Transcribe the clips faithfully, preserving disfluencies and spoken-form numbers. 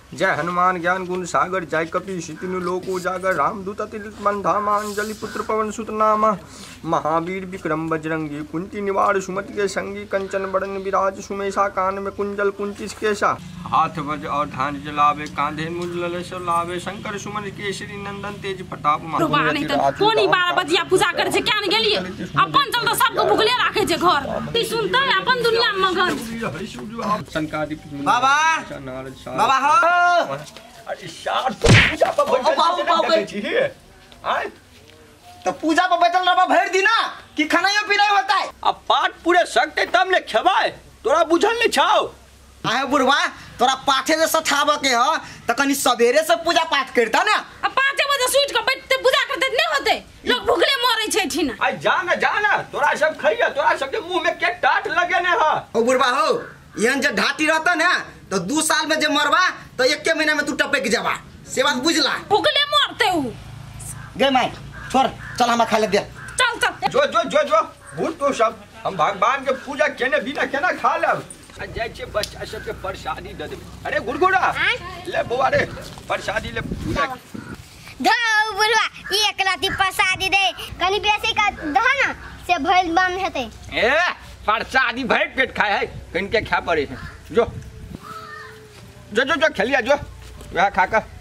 जय हनुमान ज्ञान गुण सागर जय कपि सितिनु लोक उजागर रामदूत अतिलित बंधामा अंजलि पुत्र पवन सुत नामा महावीर विक्रम बजरंगी कुंती निवार सुमति के संगी कंचन बड़न विराज सुमेशा कान में कुंजल कुंतीस केसा हाथ वज और धान जलावे कांधे मुंजल लावे शंकर सुमन केसरी नंदन तेज प्रताप कोनी बारह बजिया पूजा करे छे क्या न गेलिए अपन चल तो सबको भुखले राखे छे घर ती सुनते अपन दुनिया में मगन संकादि बाबा बाबा हो अरे यार पूजा पर बैठल छी आय तो पूजा पर बैठल रहबा भर दिन कि खानायो पीनायो होता है। अब पाठ पूरे सकते तब ले खेबाय तोरा बुझल नहीं छाओ आहे बुढ़वा तोरा पाठे से सठाबे के ह त कनी सवेरे से पूजा पाठ करता ना। अब पाँच बजे सुत के बैठते पूजा करते नहीं होते लोग भूखले मरे छे ठीना। आ जा ना जा ना तोरा सब खइया तोरा सब के मुंह में के टाट लगे ने ह ओ बुढ़वा हो यहन जे ढाटी रहता ना तो दो साल में जे मरबा तो एक के महीना में तू टपक जाबा से बात बुझला। भूखले मरते हूं गे माई छोड़ चल हम खा ले दे चल चल जो जो जो जो भूत तो सब हम भगवान के पूजा केने बिना केना खा लेब आ जाय छे बच्चा सब के प्रसादी दे दे। अरे गुड़गुड़ा ले बुआ रे प्रसादी ले पूजा धौ बुढ़वा एक राती प्रसादी दे कनी बेसी का दह ना से भइल बन हेते ए प्रसादी भर पेट खाए है कन के खा पड़े है जो जो जो जो खेलिया जो वह खा कर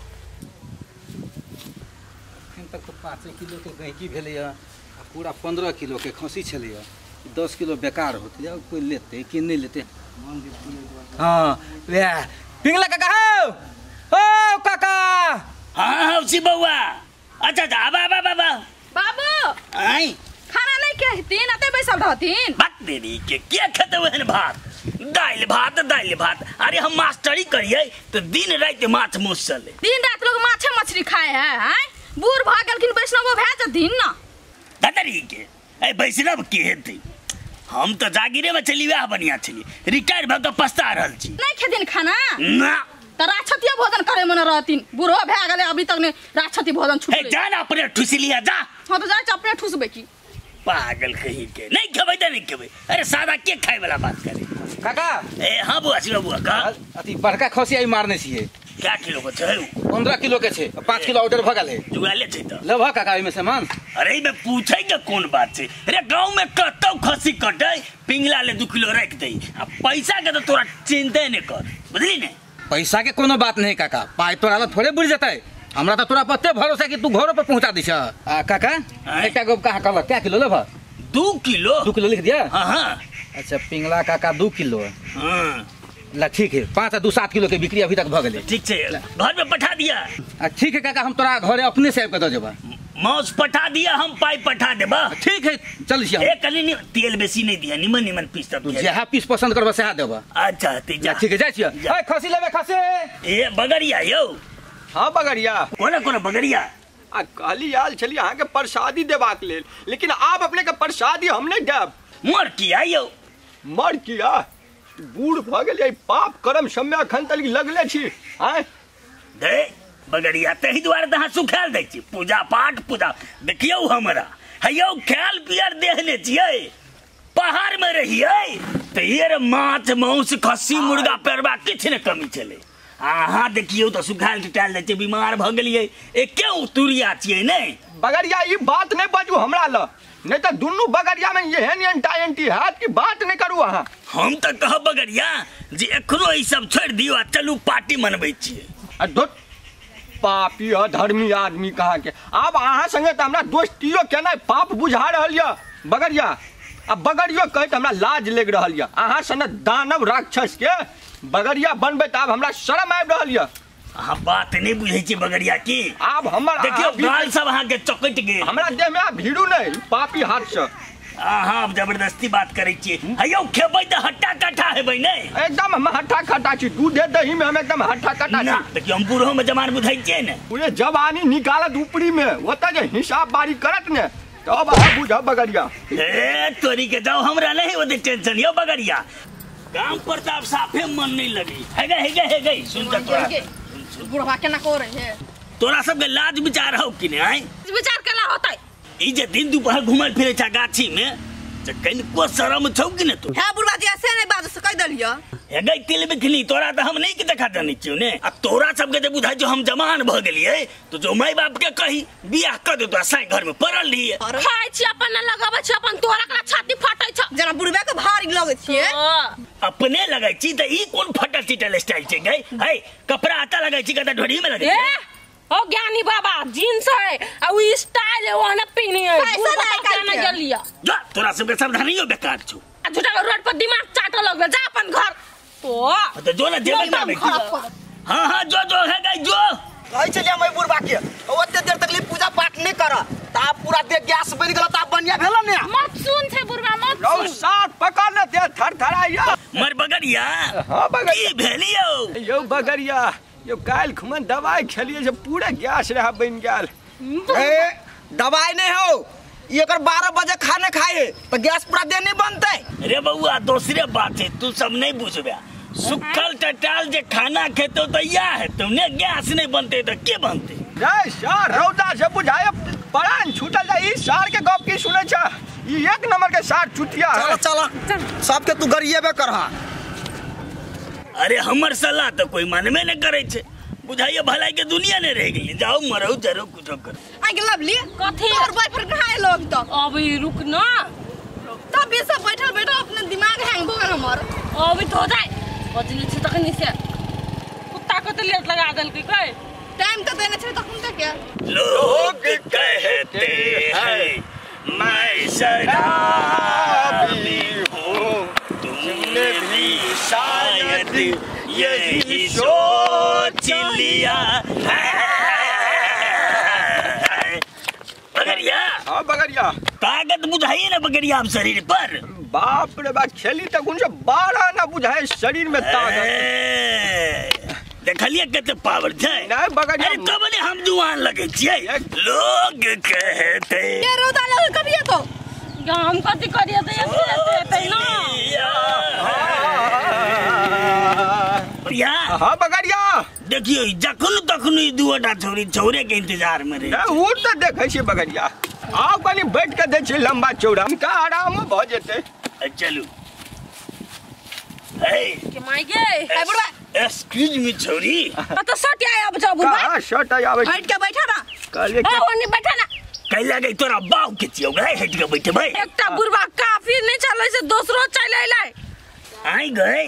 तक तो पाँच किलो के गहकी भेल पूरा पंद्रह किलो के खसी छल दस किलो बेकार होते कोई लेते कि नहीं लेते। हाँ पिंगला काका हो ओ काका हाँ हाँ उसी बउआ अच्छा अच्छा आबा आबा बाबा बाबू आई खाना नहीं कहतीन अते बैसल रहतीन बात देरी के क्या खेते हुए भात दाल भात दाल भात। अरे हम मास्टरी करिए तो दिन रात माछ मुस चले दिन रात लोग माछे मछली खाए है हैं बूढ़ भाग गेलखिन वैष्णव भै जथिन ना दादारी के ए वैष्णव के हेते हम तो जागिरे में चली वह बढ़िया चली रिटायर भ के पछता रहल छी नहीं खेथिन खाना ना त राक्षतीय भोजन करे मन रहतिन बूढ़ो भै गेले अभी तक ने राक्षती भोजन छूट ए जा ना अपने ठुसी लिया जा। हां तो जा अपने ठुसबे की पागल कहीं के नहीं खेबै त नहीं खेबै। अरे सादा के खाए वाला बात करे काका ए हां बुआ छी बुआ का अति बड़का खसी आई मारने छिए क्या किलो के छै पंद्रह किलो के छे पाँच किलो ऑर्डर भगल है जुगाले छै त लभ काका में से मान। अरे मैं पूछे के कौन बात छै। अरे गांव में कतौ खसी कटे पिंगला ले दो किलो रख दे आ पैसा के तो तोरा चिंता नहीं कर बुझली ने। पैसा के कोनो बात नहीं काका पाई तोरा ला थोड़े बुझ जतै हमरा तो तोरा पत्ते भरोसा कि तू घर पे पहुंचा दिस। आ काका एकटा गोब कहा कहल क्या किलो लेब दो किलो दो किलो लिख दिया। हां हां अच्छा पिंगला काका दो किलो हां ला ठीक है पाँच दो सात किलो के बिक्री अभी तक भ गेले ठीक छै घर में पठा दिया। आ ठीक है काका हम तोरा घरे अपने से के द देबा मौस पठा दिया हम पाई पठा देबा ठीक है चल छी ए कनी तेल बेसी नहीं दिया निमन निमन पीस तब जहा पीस पसंद करबा सेहा देबा। अच्छा ते जा ठीक है जाय छी ए खसी लेबे खसी ए बगरिया यो हाँ बगरिया कोना कोना बगरिया आ काली आल चली अहाँ के प्रसादी देबाक लेल लेकिन आप अपने के प्रसादी हम नहीं देब। मर किया यो मर किया बूढ़ भ गेल पाप कर्म समय अखन तक लगले छी आय दे बगरिया तही द्वारे तहाँ सुखाल दै छी पूजा पाठ पूजा देखियो हमरा हयो खाल पियर देहने छियै पहाड़ में रहिए तो ये माछ मांस खस्सी मुर्गा पेरवा किछ ने कमी चले अहाँ देखियो तो सुखाल टाल दै छै बीमार भ गेलिए ए क्यों तुरिया छियै नहीं बगरिया ई बात नहीं बाजू हमरा ल नहीं तो दुनू बगरिया में एहन एंटा एंटी हाथ की बात नहीं करू अहाँ। हम तो कह बगरिया जे एखनो ई सब छोड़ दियो आ चलू पार्टी मनबै छियै। आ दो पापी अधर्मी आदमी कहा के अब अहाँ संगे तो हमरा दोस्तियो केना पाप बुझा रहल य बगरिया अब बगरियो कहे तो हमरा लाज लग रहल य अहाँ सने दानव राक्षस के बगरिया बनबे त अब हमरा शर्म आबि रहल य। अहाँ बात नहीं बुझे छी बगरिया की अब हमर देखियो गाल सब अहाँ के चौकट गेल हमरा देह में भीड़ू नहीं पापी हाथ से अहाँ जबरदस्ती बात करे छियै हयो खेबै त हट्टा कट्ठा हेबै नहीं एकदम हम हट्टा कट्टा छी दूध दही में हम एकदम हट्टा कट्टा छी। देखियो हम बूढ़ो में जमान बुझै छियै ने पूरे जवानी निकालत ऊपरी में ओता जे हिसाब बारी करत ने तब अहाँ बुझब बगरिया ए तोरी के जाओ हमरा नहीं ओते टेंशन यो बगरिया काम पर त साफे मन नहीं लगी हेगे हेगे हेगे सुन त तोरा बुढ़वा केना करे है तोरा सब के लाज विचार हो कि नहीं आइ विचार केला होतै ई जे दिन दोपहर घुमल फिरे छा गाछी में कनिको शरम छौ कि न तू है बुढ़वा जी ऐसे नहीं बात से कह दलियो हे गई तिल बिखली तोरा तो हम नहीं के देखा जानी छियो ने आ तोरा सबके जे बुझाई जो हम जवान भ गेलिए तो जो माय बाप के कही बियाह कर दे तो साई घर में पड़ल रहिए खाइ छी अपन न लगाबै छी अपन तोरा कला छाती फाटै छ जना बुढ़वा के भारी लगै छिए अपने लगै छी त ई कोन फटल चिटल स्टाइल छै गई है कपड़ा आता लगै छी कत ढोड़ी में लगै ओ ज्ञानी बाबा जींस है आ उ स्टाइल है ओहने पहनी है कैसा नहीं करना गेलिया जा तोरा सबके सावधानियो बेकार छौ झूठा रोड पर दिमाग चाट लगबे जा अपन घर तो तो जो ना जेबे करबे हां हां जो जो है गई जो कहै छलिए मैं बुढ़बा के ओते देर तक पूजा पाठ नहीं कर ता पूरा देह गैस बन गेल ता बनिया भेल ने मत सुन छे बुढ़वा मत लो सुन साथ पकड़ न दे थरथराइया मर बगरिया हां बगरिया की भेलियो यो बगरिया यो काल खुमन दवाई खेलिए जे पूरा गैस रहा बन गेल ए दवाई नहीं हो एकर बारह बजे खाने खाए तो गैस पूरा दिन नहीं बनते रे बउआ दूसरे बात है तू सब नहीं बुझबे सुखल टटाल जे खाना खेतो तो या है तुमने गैस नहीं बनते तो के बनते जय सार रौदा से बुझाए परान छूटल जाई सार के गप की सुनै छ ई एक नंबर के सार चुतिया चल चल सबके तू गरिएबे करहा अरे हमर सलाह तो कोई मानबे नहीं करे छे बुझाइए भलाई के दुनिया ने रह गई जाओ मरो जरो कुछ कर आई के लवली कथी तोर बॉयफ्रेंड कहां लोग तो अभी रुक ना तब ये सब बैठल बैठल अपने दिमाग हैंग हो गए हमर अभी तो हो जाए बजली छ तखनी से कुत्ता को तो लेट लगा देल के कई टाइम तो देने छे तखन तक क्या लोग कहते हैं मैं शराबी हूँ तुमने भी शायद यही सोच लिया बगरिया हां बगरिया ताकत बुझाइए ना बगरिया आप शरीर पर बाप रे बाप खेली तक उनसे बारह ना बुझाए शरीर में ताकत देखलिए कते पावर छे नहीं बगरिया अरे तब ने हम जुआन लगे छिए लोग कहते ये रोदा लोग कब ये तो हम कथी करिए त ऐसे ऐसे ना या हां बगरिया देखियो जखन तखन ई दुटा छोरी छोरे के इंतजार में रहे वो तो देखे छी बगरिया आओ कनी बैठ के दे छी लंबा चौड़ा हम का आराम भ जेते चलू हे के माई गे ए बुढ़वा एक्सक्यूज मी छोरी तो सट आया अब जाओ बुढ़वा हां शर्ट आवे हट के बैठा ना कहले ए ओनी बैठा ना कैला गई तोरा बाऊ के छियो गए हट के बैठे भाई एकटा बुढ़वा काफी नहीं चले से दूसरो चले आइले आई गए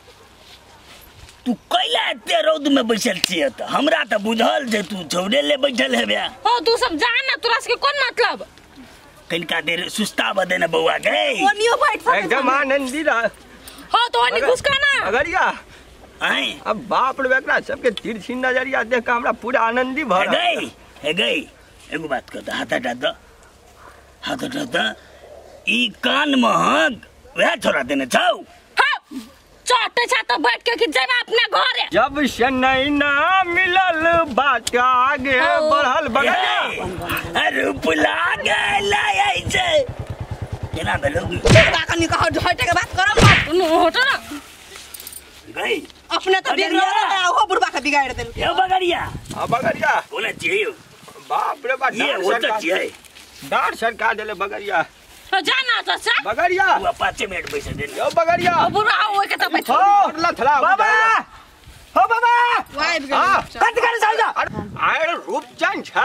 तू कैला एते रौद में बैठल छिए त हमरा त बुझल जे तू छोड़े ले बैठल हेबे हो तू सब जान ना तोरा के कोन मतलब कनिका देर सुस्ता बदे न बउआ गई ओनियो बैठ सके एकदम आनंदी रह हो तो ओनी घुसका ना बगरिया आई अब बाप रे बेकरा सबके तिरछी नजरिया देख के हमरा पूरा आनंदी भ है गई है गई एगो बात कहता हाथ हटा दो हाथ हटा दो ई कान महक वह छोड़ा देने छौ चटे छा तो बैठ के कि जेबा अपना घरे जब से नहीं ना मिलल बात आगे बढ़ल बगरिया रूप लागे लाई छे केना भेलोगी बुढ़वा कनी का हट के बात करो मत नो हटो ना गई अपने तो बिगड़ रहा हो बुढ़वा का बिगाड़ देल ये बगरिया हां बगरिया बोले चाहिए बाप रे बाप ये वो तो चाहिए डांट सरकार देले बगरिया तो जाना तो सा बगरिया वो पाँच मिनट पैसे दे यो बगरिया बुढ़वा हो के तो बैठ हो लथला बाबा हो बाबा वाई हां बिगड़ कत कर साजा आयर रूपचंद छा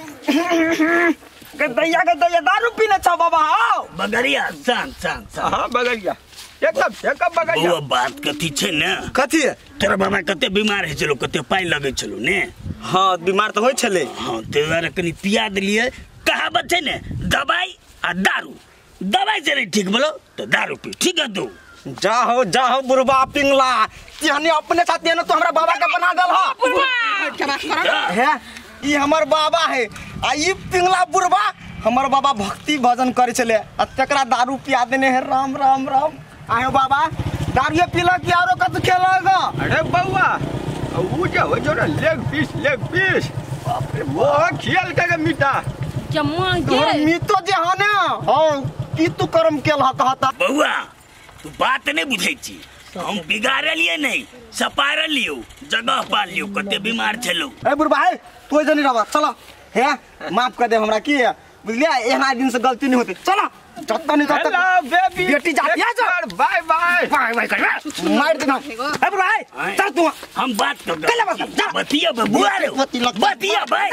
के दैया के दैया दारू पीने छ बाबा आओ बगरिया शांत शांत शांत हां बगरिया एकदम चेकअप बगरिया वो बात कथी छे ने कथी तोरा बाबा कते बीमार है चलो कते पाई लगे चलो ने हां बीमार तो होय छले हां ते वाला कनी पिया दिलिए कहावत छे ने दवाई आ दारू दवाई से नहीं ठीक बोलो तो दारू पी ठीक है तू जाहो जाहो बुढ़वा पिंगला तिहने अपने साथ ने तो हमरा बाबा के बना दल हा हट के बात करो है ई हमर बाबा है आ ई पिंगला बुढ़वा हमर बाबा भक्ति भजन करे चले आ तकरा दारू पिया देने है राम राम राम आयो बाबा दारू पीला कि आरो कत खेलेगा अरे बउआ वो जो हो जो लेग पीस लेग पीस बाप रे वो खेल के मीठा जम्मा तोर गे मितो जे हने हां की तू कर्म केल हा कहता बउआ तू बात नहीं बुझे छी हम बिगाड़ लिए नहीं सपार लियो जगह पा लियो कते बीमार छलो ए बुढ़वा है तू जनी रहबा चलो है माफ कर दे हमरा की बुझलिया एहना दिन से गलती नहीं होती चलो जत्ता नहीं जत्ता हेलो बेबी बेटी जाती है जो बाय बाय बाय बाय कर मार देना ए बुढ़वा है चल तू हम बात कर कल बात कर बतिया बुआ रे बतिया भाई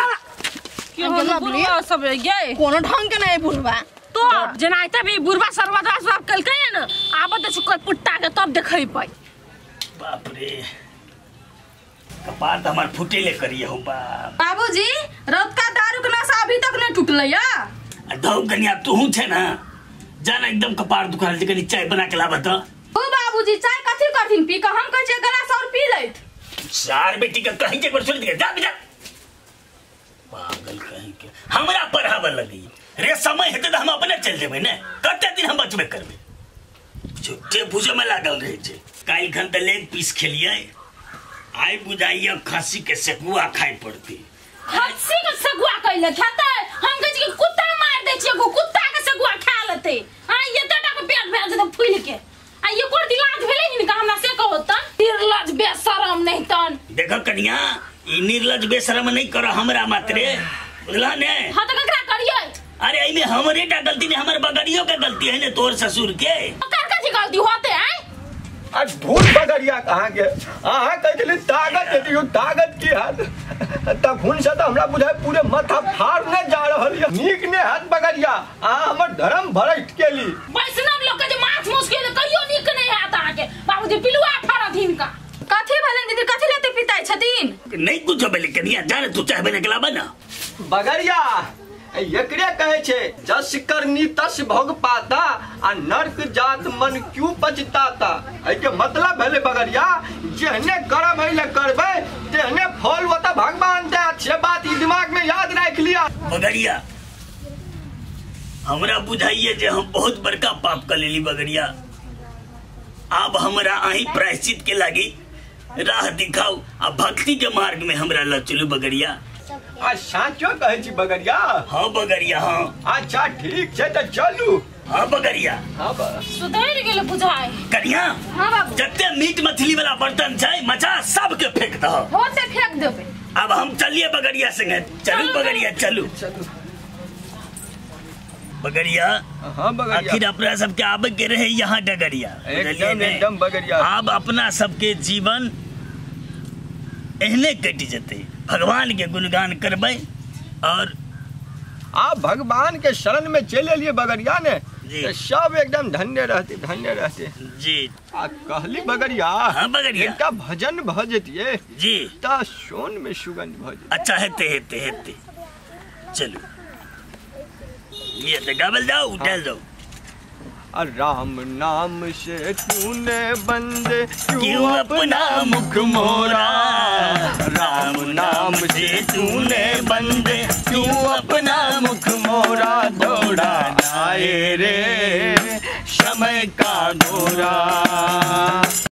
सब गए कोनो ढंग के नहीं बुढ़वा तो जनाइते भी बुढ़वा सर्वदा सब कल कहे न आबत सुकर पुट्टा के तब देखै पाई बाप रे कपार त हमर फुटेले करिए हो बाप बाबूजी रात का दारू के नशा अभी तक नहीं टूटले या धौ कनिया तू छे ना जाना एकदम कपार दुखाल जे कनी चाय बना के लाबत ओ बाबूजी चाय कथि करथिन पी के हम कह जे ग्लास और पी लैत चार बेटी का कहीं के सुन के जा जा पागल कहीं के हमरा पर हवा लगी रे समय हेते त हम अपने चल जेबै ने कते दिन हम बचबे करबे छुट्टे पूजे में लागल रहे छे काल खन त लेग पीस खेलिए आई बुझाइए खस्सी के सेकुआ खाई पड़ती खस्सी के सेकुआ कैले खेते हम कह छी कुत्ता मार दे छी कुत्ता के सेकुआ खा लेते हां ये तटा के पेट भेल जे फूल के आ ये कोर दिलाज भेले नि का हमरा से कहो त निर्लज बेशरम नहीं तन देखो कनिया ई निर्लज बेशरम नहीं करो हमरा मात्रे बुझला ने हां त ककरा करिए अरे इमे हमरे का गलती नहीं हमर बगड़ियों का गलती है ने तोर ससुर के ओकर कथि गलती होते हैं आज धूल बगड़िया कहाँ के अहाँ कहली ताकत देती ताकत की हाथ तब खून से तो हमरा बुझाए पूरे माथा फाड़ने जा रहल है नीक ने हाथ बगड़िया अहाँ हमर धर्म भरट केली वैष्णव लोग के जे माछ मुश्किल कहियो नीक नहीं हाथ आहाँ के बाबूजी पिलुआ फाड़ा दिन का कथि भेलन दीदी कथि लेते पिताई छथिन नहीं कुछ भेले कनिया जाने तू चाहे बने के लाबा ना बगड़िया एकरे कहे छे जस करनी तस भोग पाता आ नरक जात मन क्यों पछताता ए के मतलब भेले बगड़िया जेहने करब हइले करबे तेहने फल होता भगवान दे से बात ई दिमाग में याद रख लिया बगड़िया हमरा बुझाइए जे हम बहुत बड़का पाप कर लेली बगड़िया अब हमरा आही प्रायश्चित के लागी राह दिखाओ आ भक्ति के मार्ग में हमरा ल चलू बगड़िया आ साचो कहे छी बगड़िया हाँ बगड़िया हाँ अच्छा ठीक छे त चलू हाँ बगड़िया हाँ सुधर गेल बुझाए कनिया हां बाबू जत्ते मीट मछली वाला बर्तन छै मचा सब के फेंक दो होते फेंक देबे अब हम चलिए बगड़िया संगे चलू बगड़िया चलू बगड़िया हाँ बगड़िया आखिर अपना सबके आबे के रहे यहाँ डगड़िया एकदम एकदम बगड़िया अब अपना सबके जीवन एहने कटि जते भगवान के गुणगान करबै और आप भगवान के शरण में चले लिए बगड़िया ने जी। तो सब एकदम धन्य रहते धन्य रहते जी आ कहली बगड़िया हाँ बगड़िया इनका भजन भजतिए जी ता सोन में सुगंध भज अच्छा हेते हेते हेते चलो ये तो गावल जाओ उठल जाओ राम नाम से तूने बंदे क्यों अपना मुख मोरा राम नाम से तूने बंदे क्यों अपना मुख मोरा दौड़ा जाए रे समय का घोड़ा।